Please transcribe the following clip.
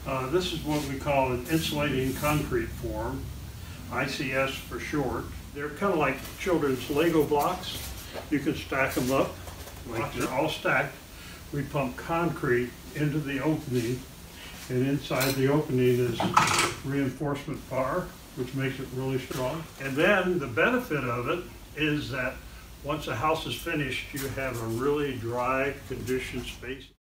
This is what we call an insulating concrete form, ICFs for short. They're kind of like children's Lego blocks. You can stack them up. Like they're all stacked. We pump concrete into the opening, and inside the opening is reinforcement bar, which makes it really strong. And then the benefit of it is that once a house is finished, you have a really dry, conditioned space.